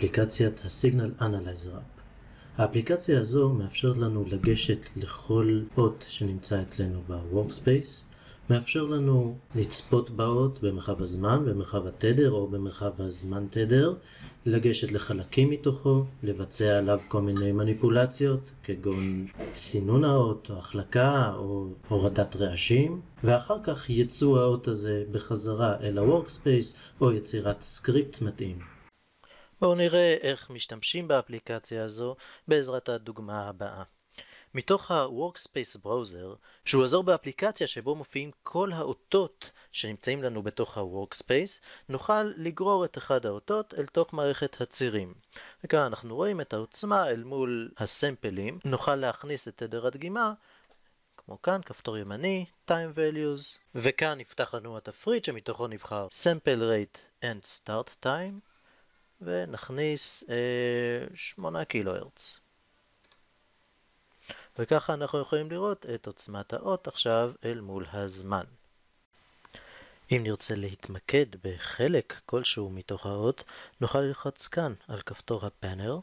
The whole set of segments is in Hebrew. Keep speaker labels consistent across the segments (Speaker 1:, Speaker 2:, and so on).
Speaker 1: אפליקציית ה-Signal Analyzer App. האפליקציה הזו מאפשרת לנו לגשת לכל אות שנמצא אצלנו ב-Workspace, מאפשר לנו לצפות באות במרחב הזמן, במרחב התדר או במרחב הזמן תדר, לגשת לחלקים מתוכו, לבצע עליו כל מיני מניפולציות, כגון סינון האות או החלקה או הורדת רעשים, ואחר כך יצוא האות הזה בחזרה אל ה-Workspace או יצירת סקריפט מתאים. בואו נראה איך משתמשים באפליקציה הזו בעזרת הדוגמה הבאה. מתוך ה-Workspace Browser, שהוא אזור באפליקציה שבו מופיעים כל האותות שנמצאים לנו בתוך ה-Workspace, נוכל לגרור את אחד האותות אל תוך מערכת הצירים. וכאן אנחנו רואים את העוצמה אל מול הסמפלים. נוכל להכניס את תדר הדגימה, כמו כאן, כפתור ימני, Time Values, וכאן נפתח לנו התפריט שמתוכו נבחר Sample Rate and Start Time, ונכניס 8 קילו הרץ. וככה אנחנו יכולים לראות את עוצמת האות עכשיו אל מול הזמן. אם נרצה להתמקד בחלק כלשהו מתוך האות, נוכל ללחוץ כאן על כפתור הפאנל,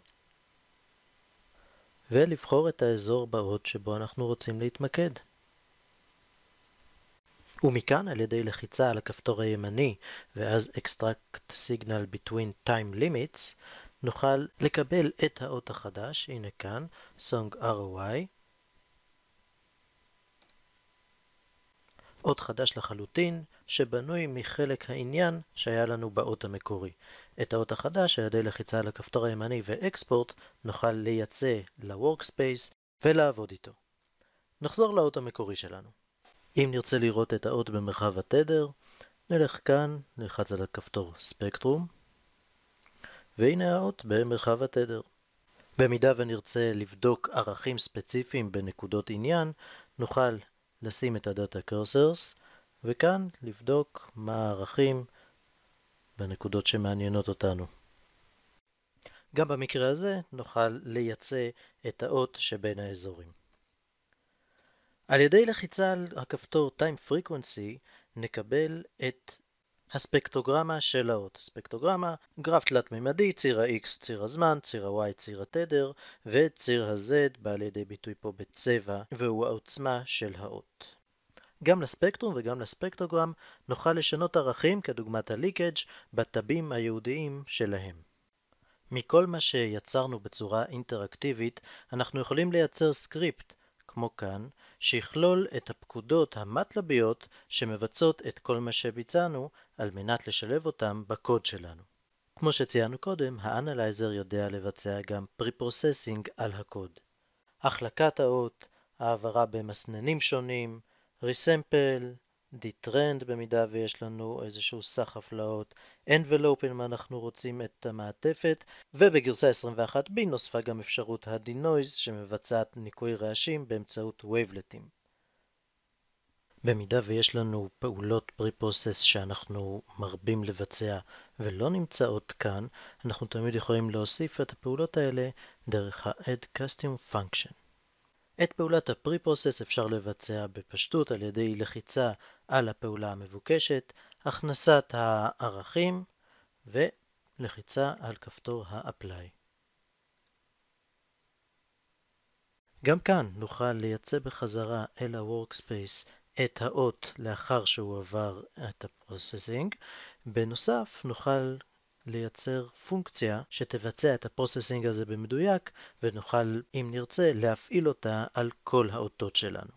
Speaker 1: ולבחור את האזור באות שבו אנחנו רוצים להתמקד. ומכאן על ידי לחיצה על הכפתור הימני ואז Extract Signal Between Time Limits, נוכל לקבל את האות החדש, הנה כאן, Song ROI, אות חדש לחלוטין שבנוי מחלק העניין שהיה לנו באות המקורי. את האות החדש על ידי לחיצה על הכפתור הימני ואקספורט נוכל לייצא ל-Workspace ולעבוד איתו. נחזור לאות המקורי שלנו. אם נרצה לראות את האות במרחב התדר, נלך כאן, נלחץ על הכפתור ספקטרום, והנה האות במרחב התדר. במידה ונרצה לבדוק ערכים ספציפיים בנקודות עניין, נוכל לשים את הדאטה קורסרס, וכאן לבדוק מה הערכים בנקודות שמעניינות אותנו. גם במקרה הזה נוכל לייצא את האות שבין האזורים. על ידי לחיצה על הכפתור Time Frequency נקבל את הספקטרוגרמה של האות. ספקטרוגרמה, גרף תלת-ממדי, ציר ה-X, ציר הזמן, ציר ה-Y, ציר התדר, וציר ה-Z בא לידי ביטוי פה בצבע, והוא העוצמה של האות. גם לספקטרום וגם לספקטרוגרם נוכל לשנות ערכים כדוגמת הליקג' בטבים הייעודיים שלהם. מכל מה שיצרנו בצורה אינטראקטיבית, אנחנו יכולים לייצר סקריפט, כמו כאן, שיכלול את הפקודות המטלביות שמבצעות את כל מה שביצענו על מנת לשלב אותם בקוד שלנו. כמו שציינו קודם, האנלייזר יודע לבצע גם פרי-פרוססינג על הקוד. החלקת האות, העברה במסננים שונים, ריסמפל, דיטרנד במידה ויש לנו איזשהו סחף לאות, envelope אם אנחנו רוצים את המעטפת, ובגרסה 21B נוספה גם אפשרות ה-denoise שמבצעת ניקוי רעשים באמצעות waveletים. במידה ויש לנו פעולות pre-process שאנחנו מרבים לבצע ולא נמצאות כאן, אנחנו תמיד יכולים להוסיף את הפעולות האלה דרך ה-add custom function. את פעולת ה-pre-process אפשר לבצע בפשטות על ידי לחיצה על הפעולה המבוקשת, הכנסת הערכים ולחיצה על כפתור ה-apply. גם כאן נוכל לייצא בחזרה אל ה-Workspace את האות לאחר שהוא עבר את ה-processing. בנוסף נוכל לייצר פונקציה שתבצע את הפרוססינג הזה במדויק, ונוכל, אם נרצה, להפעיל אותה על כל האותות שלנו.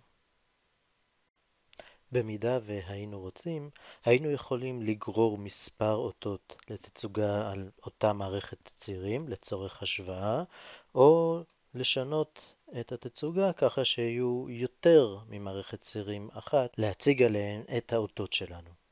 Speaker 1: במידה והיינו רוצים, היינו יכולים לגרור מספר אותות לתצוגה על אותה מערכת צירים לצורך השוואה, או לשנות את התצוגה ככה שיהיו יותר ממערכת צירים אחת להציג עליהן את האותות שלנו.